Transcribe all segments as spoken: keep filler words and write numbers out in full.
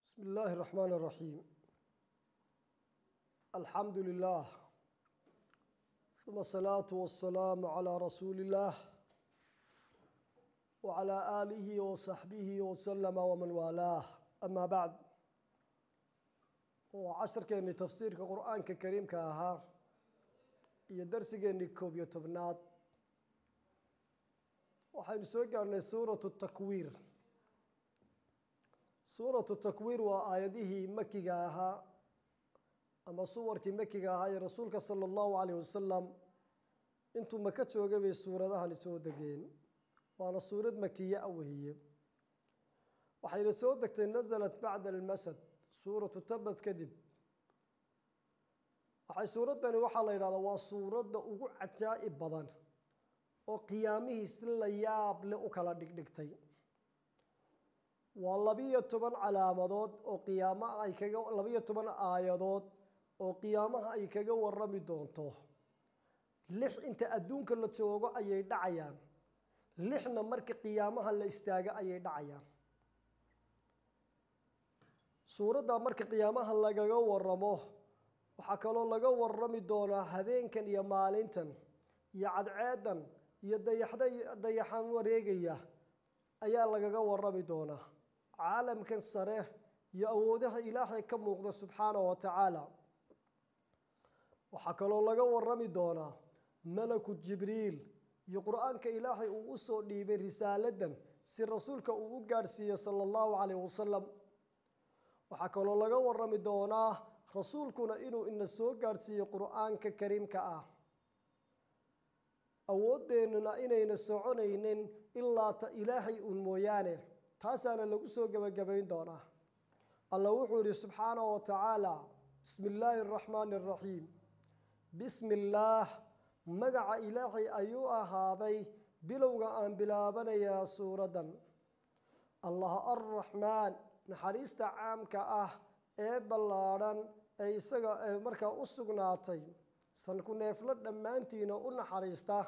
بسم الله الرحمن الرحيم. الحمد لله ثم الصلاة والسلام على رسول الله وعلى آله وصحبه وسلم ومن والاه. أما بعد، وعشر كأني تفسير القرآن الكريم كاها يدرس كأني كوبية تبنات وحين سوقنا سورة التكوير. سورة التكوير وآياته مكيها أما صور كمكيها هاي رسولك صلى الله عليه وسلم أنتم مكتشوا قبل السورة ده هنسودقين وأنا سورة مكية أو هي وحين سودك نزلت بعد المسد سورة تبت كذب وحي سورة دني وحلا إلى وسورة وقع عجائب بدن وقيامه سل ياب لأكل دقدقتين واللبية تبان علامات أو قيامة أي كجا اللبية تبان آيات أو قيامة أي كجا ورمي دونته لح أنت أدون كل تشوجا أي دعيان لحنا مرك قيامة هلا استاجا أي دعيان سورة دا مرك قيامة هلا جا ورموه وحكلوا لجا ورمي دونا هذين كان يمالنتن يعد عادا يديحدا يديحان وريجية أيا لجا ورمي دونا عالم كان صريح يأوده إلهي كم مقدس سبحانه وتعالى وحكلوا لجا ورمي دونا ملك جبريل يقرأن كإلهي وأسود لي برسالة سر رسولك وقارسية صلى الله عليه وسلم وحكلوا لجا ورمي دونا رسولكنا إنه إن السوق قارسية قرآن ككريم كأه أودنا إننا سعونين إلا إلهي المويانه تاسانا لو سو غبغبين دونا الله وحوري سبحانه وتعالى بسم الله الرحمن الرحيم بسم الله مغع إلهي أيها هذي بلوغا أن بلابنيا سورة الله الرحمن نحريست عامك أه إيه بلاران أي سغا مركا أسغناتي سنكون نفلت دمانتينا ونحريسته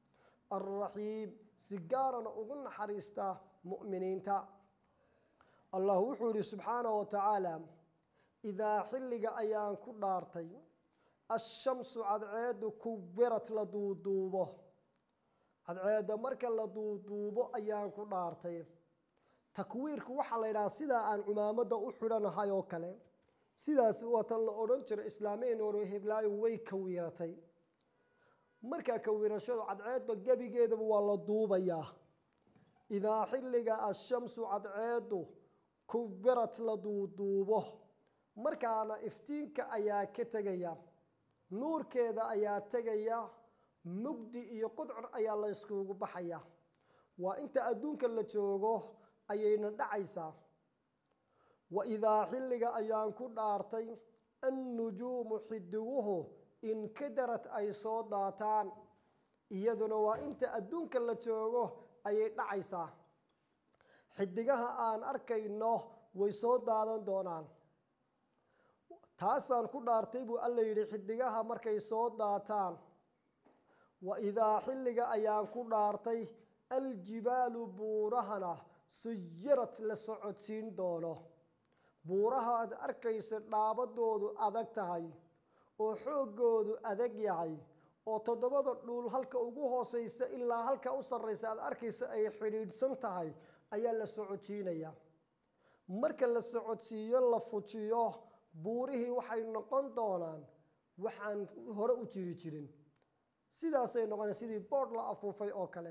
الرحيم سيجارنا وقلنا حريسته مؤمنين تا الله وحوري سبحانه وتعالى إذا حلق أيان كدارتي الشمس عدعاد كبرت لدودوبه عدعاد مركا لدودوبه أيان كدارتي تكويرك وحلا إلى سيدا عن عمامة أحرنا هايو كلام سيدا سوى الأورنجر إسلامين وروهب لا يوي كويرتي مركا كويرشاد عدعاد قبي جيد والله دوبياه إذا حلق الشمس عدعاد كبرت لدودوبه مركانا افتينك أيا كتغيا نور كذا أيا تغيا مجدي يقدر أيا الله يسكوك بحيا وإنت أدونك اللي تشوغه أيا ندعيسا وإذا حلق أيا كدارتي النجوم حدوه إن كدرت أي صوداتان إيادنا وإنت أدونك اللي تشوغه ayay dhacaysaa xidigaha aan arkayno way soo daadan doonaan taasaan ku dhaartay buu alla yiri xidigaha markay soo daataan wa idaa xilliga ayaan ku dhaartay aljibaalu buurahana suyirat la socodsiin doono buuraha aad arkaysa dhaabadoodu adag tahay oo xoogoodu adag yahay oo todobada dhul halka ugu hooseysa ilaa halka u sareysa aad arkaysa ay xiriirsan tahay ayaa la socodsiinaya marka la socodsiiyo la fujiyo buurihii waxay noqon doonaan waxaan hore u jiri jirin sidaas ay noqonaysaa sidii board la afuufay oo kale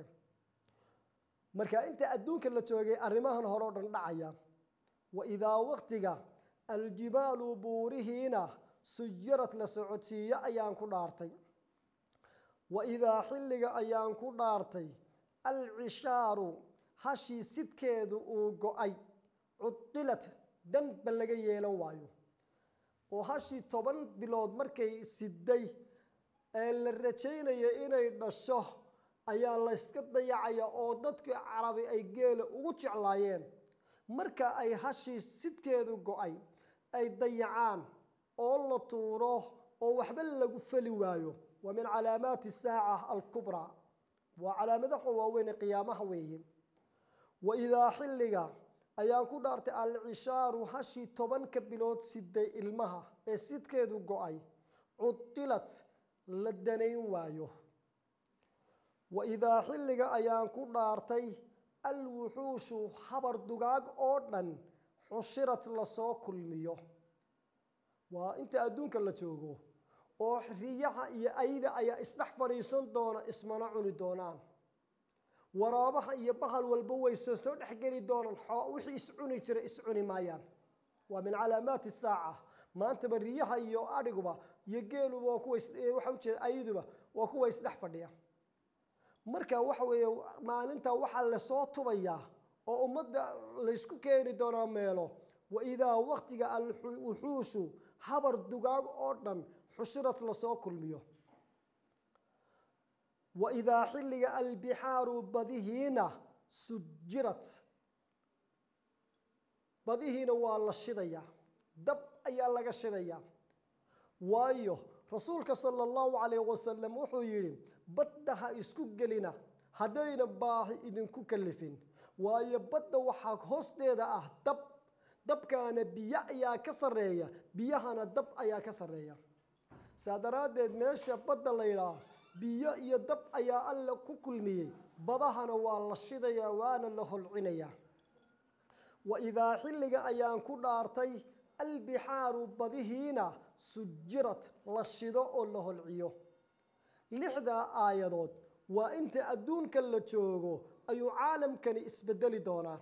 marka inta adduunka la joogay arrimahan hore oo dhan dhacaya wa idaa waqtiga aljibaalu buurihiina suyirat la socodsiiyo ayaan ku dhaartay وإذا حلق أيان كدارتي العشار هشي سدكيدو وقعي عطلت دن بلغي يلو وايو وهشي طبان بلود مركي سدي الرجين يإني نشوه أيان لسكت ضيعي أو دادك عربي أي جيل وغتش علايين مركا أي هشي سدكيدو قعي أي ضيعان أولا طوروه أو وحبل لغو فلي وايو ومن علامات الساعة الكبرى وعلامة حواوين قيامها ويهم وإذا حلق ayaan ku dhaartay alcishaaru hashii tobanka bilood siday ilmaha ee sidkeedu go'ay cutilat la danayn waayo waidaa xilliga ayaan ku dhaartay alwuxuushu habar dugaag oo dhan xushirat lasoo kulmiyo waa inta adduunka la joogo oo riyaha iyo ayda ayaa isdhex fadhiisan doona ismana cuni doonaan waraabaha iyo bahal walba way soo soo dhexgeli doonaan wixii iscuni jira iscuni maayaan waa min calaamaati saaca maanta bariyaha iyo adhiguba iyo geeluba waa kuwa waxa u jeeda ayduba waa kuwa isdhex fadhiya marka waxa weeye maalinta waxa la soo tubaya oo ummadda la isku keeni doona meelo waidaa waqtiga alwuxuushu habar dugaag oo dhan xushirat lasoo kulmiyo waidaa xilliga albixaaru badihiina sujirat badihiina waa la shidaya dab ayaa laga shidaya waayo rasuulka sala allahu calayhi wasalam wuxuu yidhi badda ha isku gelina haddayna baahi idinku kalifin waayo badda waxaa hoosteeda ah dab dabkaana biyo ayaa ka sarreeya biyahana dab ayaa ka sarreeya saa daraaddeed meesha badda la yidhaah biyo iyo dab ayaa alla ku kulmiyey badahana waa la shidayaa waana la holcinayaa waidaa xilliga ayaan ku dhaartay albixaaru badihiina sujirat la shido oo la holciyo lixdaa aayadood waa inta adduunka la joogo ayuu caalamkani isbedeli doonaa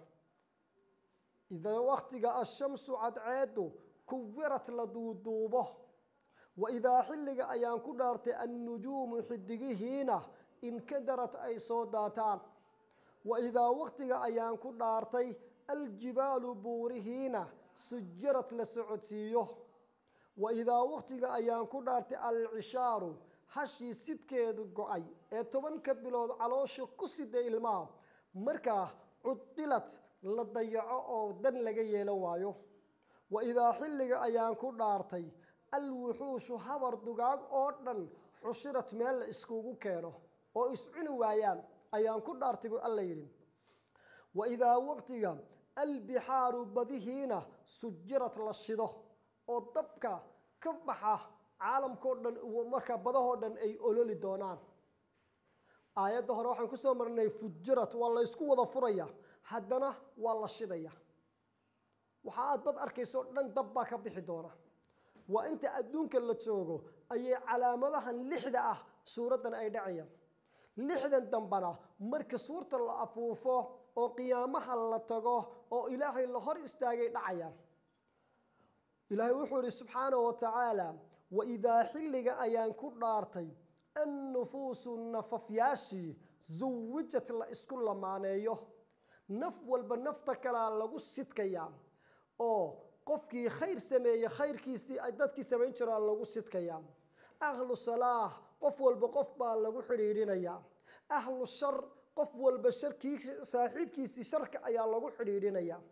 idaa waqtiga ashamsu cadceedu kuwirat la duuduubo waidaa xilliga ayaan ku dhaartay annujuumu xidigihiina inkadarad ay soo daataan waidaa waqtiga ayaan ku dhaartay aljibaalu buurihiina sujirad la socodsiiyo waidaa waqtiga ayaan ku dhaartay alcishaaru hashii sidkeedu go'ay ee tobanka bilood caloosha ku siday ilmaha markaa cudilad la dayaco oo dan laga yeelan waayo waidaa xilliga ayaan ku dhaartay alwuxuushu habar dugaag oo dhan xushirat meel la iskugu keeno oo iscuni waayaan ayaan ku dhaartay buu alla yidhi waidaa waqtiga albixaaru badihiina sujirat la shido oo dabka ka baxa caalamkao dhan markaa badahoo dhan ay ololi doonaan aayadda hore waxaan kusoo marnay fujirat waa la isku wada furaya haddana waa la shidaya waxa aad bad arkayso dhan dab baa ka bixi doona waa inta adduunka la joogo ayay calaamadahan lixda ah suuraddan ay dhacayaan lixdan dambana marka suurta la afuufo oo qiyaamaha la tago oo ilaahay la hor istaagay dhacayaan ilaahay wuxuu yidhi subxaanahu wa tacaala waidaa xilliga ayaan ku dhaartay annufuusu nafafyaashii zuwijat la isku lamaaneeyo naf walba nafta kalaa lagu sidkayaa oo qofkii khayr sameeye khayrkiisii ay dadkii samayn jiraan lagu sidkayaa ahlu salaah qof walba qof baa lagu xidhiidhinayaa ahlu shar qof walba sharkii saaxiibkiisii sharka ayaa lagu xidhiidhinayaa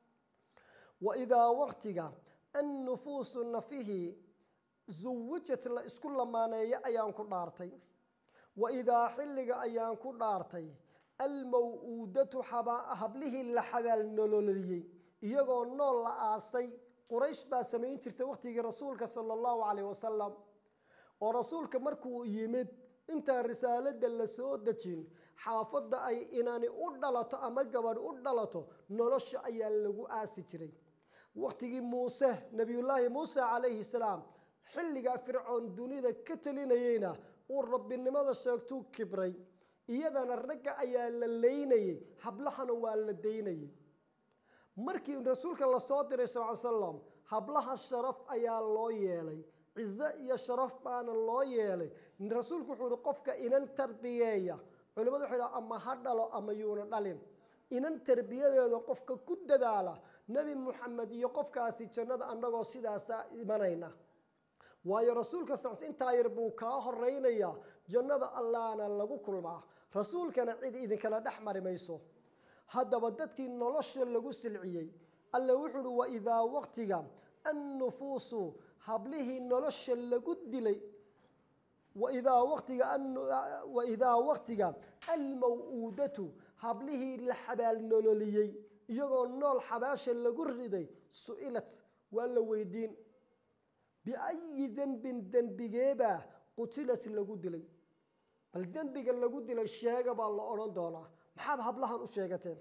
waidaa waqtiga annufuusu nafihii zuwijat la isku lamaaneeyo ayaan ku dhaartay waidaa xilliga ayaan ku dhaartay almaw'uudatu hablihii la xabaal nololiyey iyagoo nool la aasay quraysh baa samayn jirtay waqtigii rasuulka sala allahu calayh wasalam oo rasuulka markuu yimid intaan risaaladda la soo dejin xaafadda ay inani u dhalato ama gabadh u dhalato nolosha ayaa lagu aasi jiray waqtigii muuse nebiyullaahi muuse calayhi salaam xilligaa fircoon dunida ka talinayeyna uu rabbinimada sheegtuu kibray iyadana ragga ayaa la leynayey hablahana waa la daynayey markii rasuulka la soo diray sal ly slam hablaha sharaf ayaa loo yeelay cizo iyo sharaf baana loo yeelay rasuulku wuxuu ihi qofka inan tarbiyeeya culimadu waxay dhaha ama ha dhalo ama yuuna dhalin inan tarbiyadeeda qofka ku dadaala nebi muxamed iyo qofkaasi jannada annagoo sidaasaa imanayna waayo rasuulka sal intaa yar buu kaa horeynayaa jannada allahna lagu kulmaa rasuulkana cid idinkala dhex mari mayso haddaba dadkii nolosha lagu silciyey alle wuxuu uhi waidaa waqtiga annufuusu hablihii nolosha lagu dilay waidaa waqtiga waidaa waqtiga almaw'uudatu hablihii la xabaal nololiyey iyagoo nool xabaasha lagu riday su'ilat waa la weydiin biayi dhanbin dhanbigeebaa qutilat lagu dilay bal dhanbiga lagu dilay sheega baa la odhan doonaa maxaad hablahan u sheegateen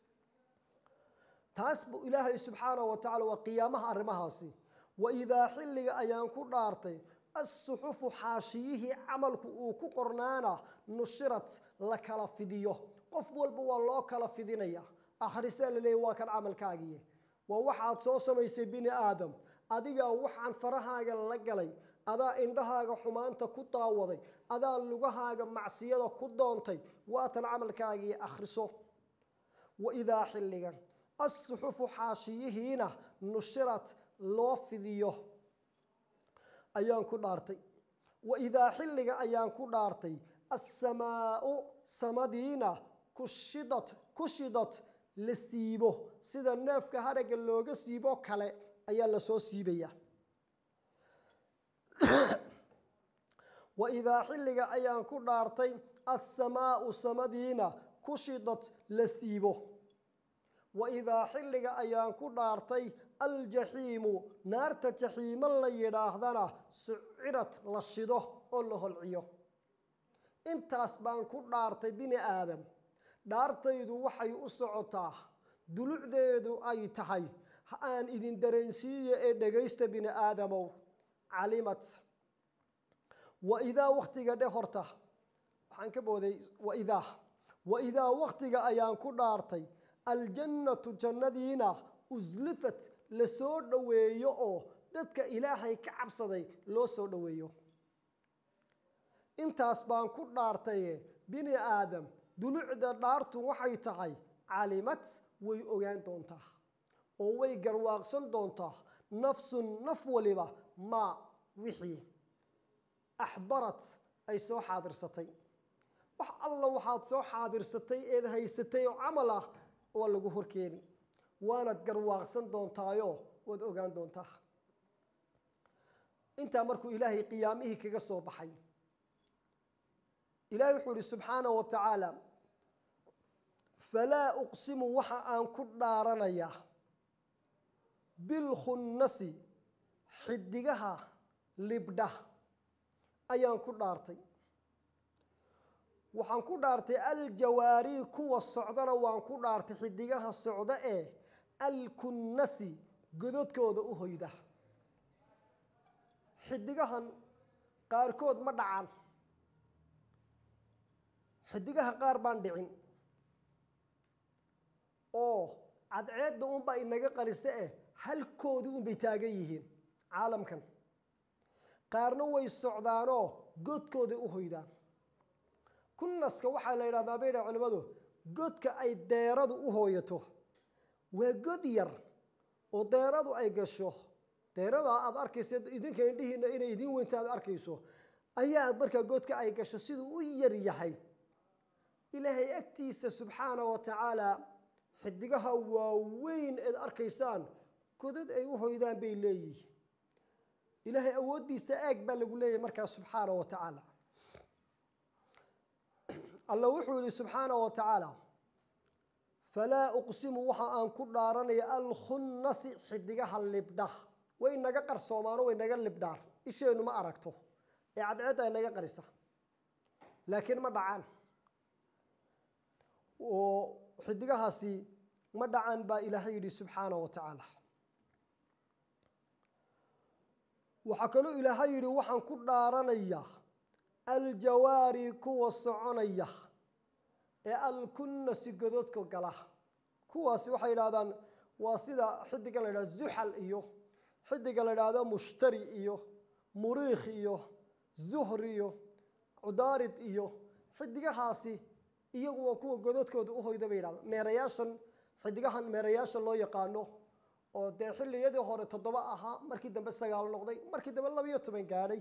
taas buu ilaahay subxaanahu wa tacaala waa qiyaamaha arrimahaasi waidaa xilliga ayaan ku dhaartay assuxufu xaashiyihii camalku uu ku qornaana nushirat la kala fidiyo qof walba waa loo kala fidinaya akhrisaa la leeyahy waa kan camalkaagiye waa waxaad soo samaysay bini aadam adigaa waxaan farahaaga la galay adaa indhahaaga xumaanta ku daawaday adaa lugahaaga macsiyada ku doontay waatan camalkaagii akhriso waidaa xilliga assuxufu xaashiyihiina nushirat loo fidiyo ayaan ku dhaartay waidaa xilliga ayaan ku dhaartay assamaa'u samadiina kushidad kushidad la siibo sida neefka haragga looga siibo kale ayaa la soo siibaya waidaa xilliga ayaan ku dhaartay assamaa'u samadiina kushidad la siibo waidaa xilliga ayaan ku dhaartay aljaxiimu naarta jaxiimo la yidhaahdana sucirad la shido oo la holciyo intaas baan ku dhaartay bini aadam dhaartaydu waxay u socotaa dulucdeedu ay tahay ha aan idin dareensiiyo ee dhegaysta bini aadamow calimad waidaa wakhtiga dhe horta waxaan ka booday waidaa waidaa wakhtiga ayaan ku dhaartay aljannatu jannadiina uslifat la soo dhoweeyo oo dadka ilaahay ka cabsaday loo soo dhoweeyo intaas baan ku dhaartaye bini aadam dulucda dhaartu waxay tahay calimad way ogaan doontaa oo way garwaaqsan doontaa nafsun naf waliba maa wixii axdarat ay soo xaadirsatay wax alla waxaad soo xaadirsatay eed haysatay oo camal ah waa lagu horkeeni waanaad garwaaqsan doontaayo waad ogaan doontaa intaa markuu ilaahay qiyaamihii kaga soo baxay ilaahay wuxuu ihi subxaanahu wa tacaala falaa uqsimu waxa aan ku dhaaranayaa bilkhunnasi xidigaha libdha ayaan ku dhaartay waxaan ku dhaartay aljawaari kuwa socdana waan ku dhaartay xidigaha socda ee alkunnasi gododkooda u hoyda xidigahan qaarkood ma dhacan xidigaha qaar baan dhicin oo cadceedda unbaa inaga qarisa eh halkoodii unbay taagan yihiin caalamkan qaarna way socdaanoo godkooday u hoydaan kunnaska waxaa la yidhahdaa bay dhaha culimmadu godka ay deeradu u hooyato waa god yar oo deeradu ay gasho deerada aad arkaysa idinka indhihiina inay idin weynta aad arkayso ayaa markaa godka ay gasho siduu u yar yahay ilaahay agtiisa subxaanahu wa tacaala xidigaha waaweyn eed arkaysaan godad ay u hoydaan bay leeyihiin ilaahay awooddiisa eeg baa lagu leeyahay markaa subxaanahu wa tacaala alla wuxuu yihi subxaanahu wa tacaala falaa uqsimu waxa aan ku dhaaranaya alkhunnasi xidigaha libdha way naga qarsoomaano way naga libdhaan isheennu ma aragto ee cadceedda ay naga qarisa laakiin ma dhacaan oo xidigahaasi ma dhacaan baa ilaahay yidhi subxaanahu wa tacaala waxaa kaloo ilaahay yidhi waxaan ku dhaaranayaa aljawaari kuwa soconaya ee alkunnasi gododka gala kuwaasi waxay yidhahdaan waa sida xidiga la yidhahdo zuxal iyo xidiga la yidhaahdo mushtari iyo muriikh iyo zuhri iyo cudaarid iyo xidigahaasi iyagu waa kuwa gododkooda u hoyda bay yidhahdaan meerayaashan xidigahan meerayaasha loo yaqaano oo dee xilliyadii hore toddoba ahaa markii dambe sagaal noqday markii dambe labiyo toban gaadhay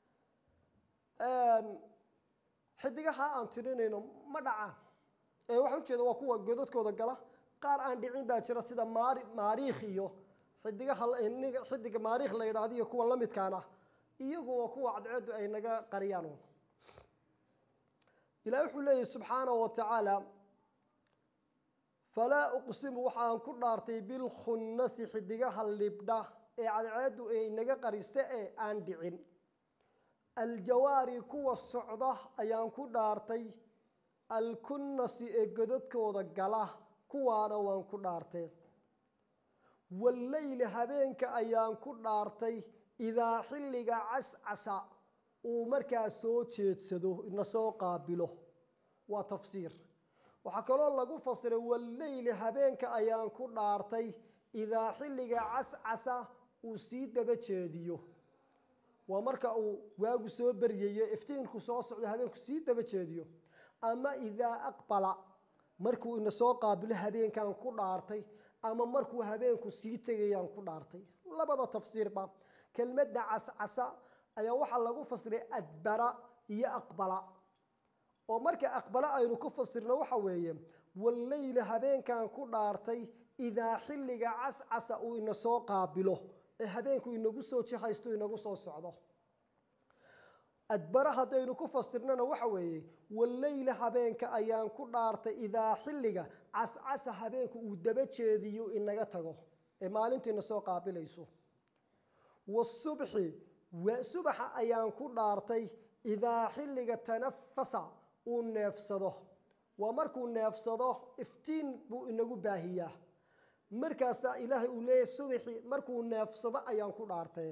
xidigaha aan tirinayno ma dhacaan ee waxaan ujeeda waa kuwa godadkooda gala qaar aan dhicin baa jira sida maari maariikh iyo xidigaha xidiga maariikh la yidhaahdo iyo kuwa la midkaana iyagu waa kuwa cadceeddu ay naga qariyaan ilaah wuxuu leeyahy subxaanahu wa tacaala falaa uqsimu waxaan ku dhaartay bilkhunnasi xidigaha libdha ee cadceedu ay naga qarise ee aan dhicin aljawaari kuwa socda ayaan ku dhaartay alkunnasi ee godadkooda gala kuwaana waan ku dhaartay wallayli habeenka ayaan ku dhaartay idaa xilliga cascasa uu markaa soo jeedsado ina soo qaabilo waa tafsiir waxaa kaloo lagu fasiray wallayli habeenka ayaan ku dhaartay idaa xilliga cascasa uu sii daba jeediyo waa marka uu waagu soo baryayo iftiinku soo socdo habeenku sii daba jeediyo ama idaa aqbala markuu ina soo qaabilo habeenkan ku dhaartay ama markuu habeenku sii tegayaan ku dhaartay labada tafsiirba kelmadda cascasa ayaa waxaa lagu fasiray adbara iyo aqbala oo marka aqbala aynu ku fasirno waxa weeye wallayli habeenkan ku dhaartay idaa xilliga cascasa uu ina soo qaabilo ee habeenku inagu soo jihaysto inagu soo socdo adbara haddaynu ku fasirnana waxa weeye wallayli habeenka ayaan ku dhaartay idaa xilliga cascasa habeenku uu daba jeediyo inaga tago ee maalintiina soo qaabilayso wasubxi subaxa ayaan ku dhaartay idaa xilliga tanafasa uu neefsado waa markuu neefsado iftiin buu inagu baahiyaa markaasaa ilaahay uu leeyahay subaxi markuu neefsado ayaan ku dhaartay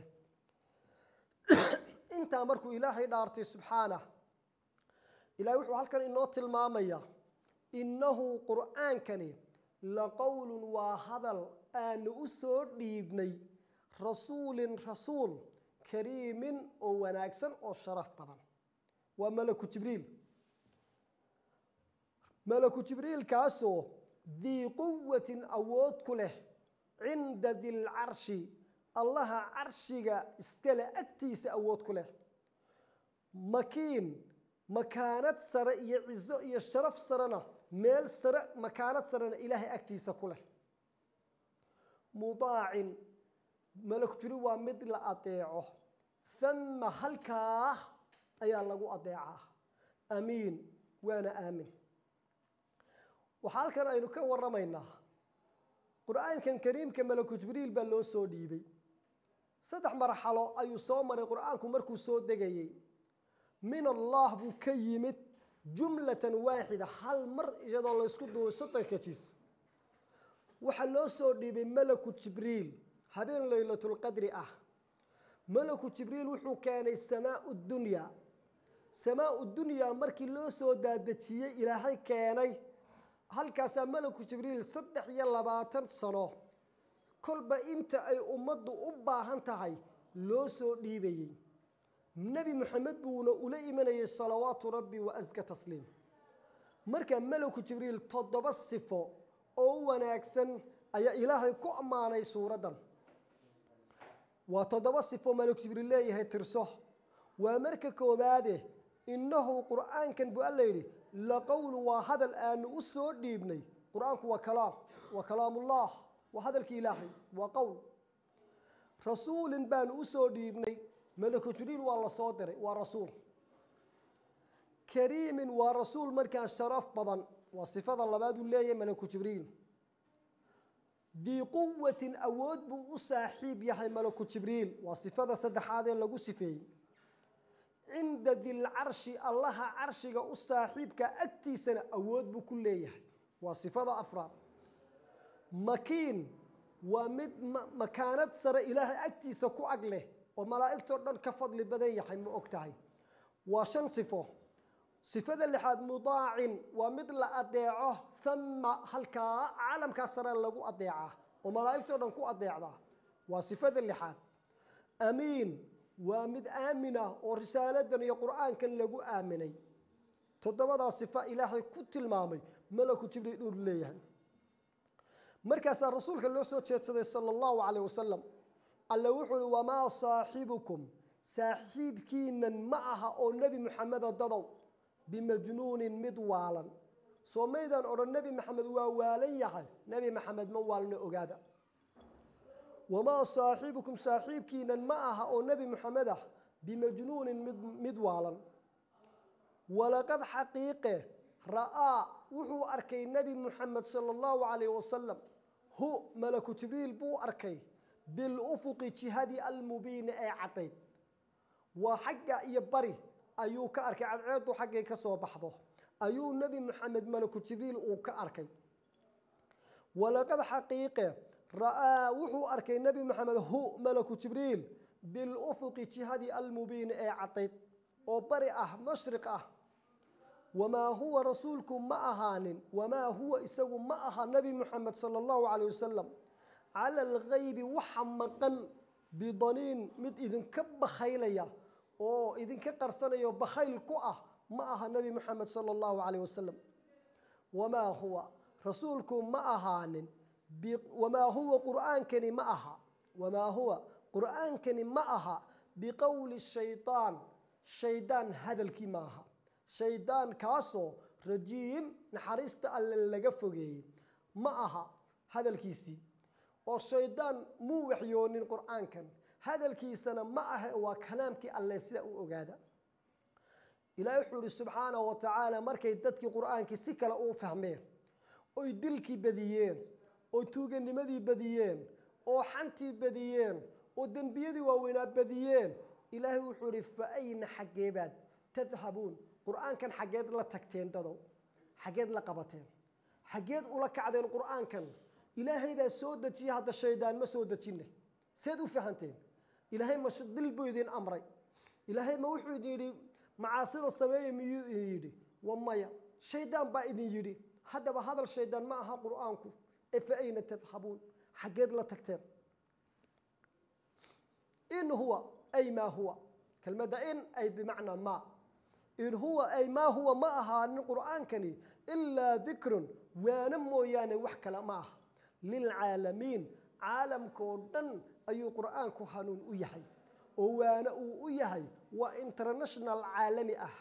intaa markuu ilaahay dhaartay subxaanah ilaahay wuxuu halkan inoo tilmaamaya innahu qur'aankani laqowlun waa hadal aanu u soo dhiibnay rasuulin rasuul kariimin oo wanaagsan oo sharaf badan waa malaku jibriil malaku jibriil kaasoo dii quwatin awood ku leh cinda dilcarshi allaha carshiga iskale agtiisa awood ku leh makiin makaanad sare iyo cizo iyo sharaf sarena meel sare makaanad sarena ilaahay agtiisa ku leh mudaacin malaku jibriil waa mid la adeeco thama halkaa ayaa lagu adeecaa amiin waana aamin waxaa halkan aynu ka warramaynaa qur'aankan kariimka malaku jibriil baa loo soo dhiibay saddex marxalo ayuu soo maray qur'aanku markuu soo degayey min allah buu ka yimid jumlatan waaxida hal mar iyadoo laysku duubay soddonka jis waxaa loo soo dhiibay malaku jibriil habeen laylatulqadri ah malaku jibriil wuxuu keenay samaau dunya samaau dunya markii loo soo daadejiyey ilaahay keenay halkaasaa malaku jibriil saddex iyo labaatan sano kolba inta ay ummaddu u baahan tahay loo soo dhiibayey nebi moxamed buuna ula imanayay salawaatu rabbi wa aska tasliim marka malaku jibriil toddoba sifo oo wanaagsan ayaa ilaahay ku ammaanay suuraddan waa toddoba sifo malaku jibriil leeyahay tirso waa marka koowaade innahu qur'aankan buu alla yidhi laqowlu waa hadal aanu u soo dhiibnay qur'aanku waa kalaam waa kalaamullah waa hadalkii ilaahay waa qowl rasuulin baanu u soo dhiibnay malaku jibriil waa la soo diray waa rasuul kariimin waa rasuul markaa sharaf badan waa sifada labaad uu leeyahay malaku jibriil dii quwatin awood buu u saaxiib yahay malaku jibriil waa sifada saddexaad ee lagu sifeeyey cinda dilcarshi allaha carshiga u saaxiibka agtiisana awood buu ku leeyahay waa sifada afraad makiin waa mid makaanad sare ilaahay agtiisa ku ag leh oo malaa'igtoo dhan ka fadli badan yahay ma og tahay waa shan sifo sifada lixaad mudaacin waa mid la adeeco thama halkaa caalamkaa sare lagu adeecaa oo malaa'igtoo dhan ku adeecdaa waa sifada lixaad amiin waa mid aamin ah oo risaaladan iyo qur'aankan lagu aaminay toddobadaa sifa ilaahay ku tilmaamay malaku jibriil inuu leeyahay markaasaa rasuulka loo soo jeedsaday sala allahu calayh wasalam alle wuxuu uhi wamaa saaxibukum saaxiibkiinan ma aha oo nebi moxamedo dadow bimajnuunin mid waalan soo maydaan odhan nebi maxamed waa waalan yahay nebi maxamed ma waalno ogaada wamaa saaxibukum saaxiibkiinan ma aha oo nebi moxamed ah bimajnuunin mid mid waalan walaqad xaqiiqe رأى وحو أركي نبي محمد صلى الله عليه وسلم هو ملك جبريل بو أركي بالأفق جهادي المبين أي عطيد وحق يبري أيو كأركي عدعيد وحق يكسو بحضه أيو نبي محمد ملك جبريل وكأركي ولقد حقيقة رأى وحو أركي نبي محمد هو ملك جبريل بالأفق جهادي المبين أي عطيد وبري أه مشرق أه وما هو رسولكم ما أهان وما هو إسوا ما أها نبي محمد صلى الله عليه وسلم على الغيب وحمقا بضنين مد إذن كب خيليا أو إذن كقرصنيا بخيل كؤه ما أها نبي محمد صلى الله عليه وسلم وما هو رسولكم ما أهان وما هو قرآن كني ما أها وما هو قرآن كني ما أها بقول الشيطان شيطان هذا الكماها شيطان كاسو رجيم نحرست اللي لقفوجي معها هذا الكيسي والشيطان مو وحيون القرآن كان هذا الكيس أنا معه وكلامك الله سيء وجاده إلى يحول سبحانه وتعالى مركي يدتك القرآن كسكلا أو فهمه أو يدلك بديين أو توجن مدي بديين أو حنتي بديين أو دن بيدي ووينا بديين إلى يحول فأين حجبات تذهبون قرآن كان حاجات لا تكتين تدو حاجات لا قبتين حاجات ولا كعدين القرآن كان إلهي ذا سودة شيء هذا الشيطان ما سودة شيء سيدو فهمتين إلهي ما شد البيدين أمري إلهي ما وحيد يدي معاصر السماء يدي وما شيطان بعيد يدي هذا بهذا الشيطان معها قرآنكم فأين تذهبون حاجات لا تكتين إن هو أي ما هو كلمة إن أي بمعنى ما إن هو أي ما هو معها القرآن كني إلا ذكر ونمو يعني وحكلا معه للعالمين عالم كودن أي قرآن كهانون ويحي وانا ويحي وانترناشنال عالمي أه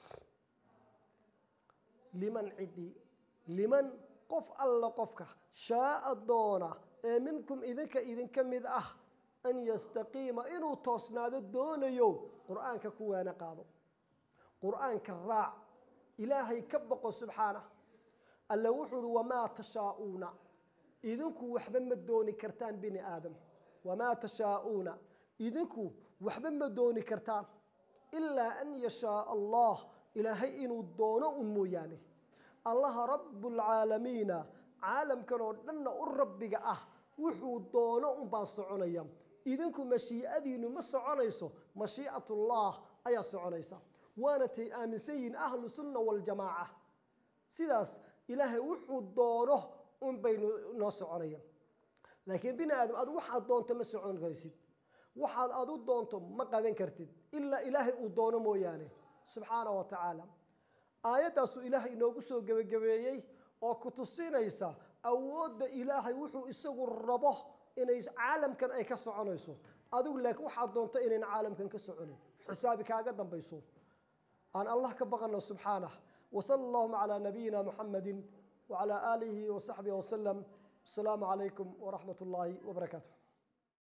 لمن عدي لمن قف الله قفك شاء الدونة منكم إذنك إذن كمذ أه أن يستقيم إنو توسناد الدون يو قرآن كوانا قاضو قرآن كالراع إلهي كبق سبحانه ألا وحر وما تشاءون إذنكو وحبا مدوني كرتان بني آدم وما تشاءون إذنكو وحبا مدوني كرتان إلا أن يشاء الله إلهي إنو الدون أموياني الله رب العالمين عالم كانوا لنا الرب أه وحو الدون أمباسعونيا إذنكو مشيئة مسعونيسو مشيئة الله أي سعونيسا وانا آمن سيين أهل السنة والجماعة سيداس إلهي وحو الدونه أم بين ناس عليا لكن بنا آدم أدو واحد دونت ما سعون قريسيد واحد أدو دونتم ما قابين كرتيد إلا إلهي ودونه مويانه سبحانه وتعالى آيات سو إلهي نوغسو جوي جويي أو كتوسينيسا أود إلهي وحو إسقو الربه إن عالم كان أي كسعنيسو أدو لك واحد دونت إن عالم كان كسعنين حسابك قدام بيسو أن الله كبغنا سبحانه وصلى الله على نبينا محمد وعلى آله وصحبه وسلم السلام عليكم ورحمة الله وبركاته.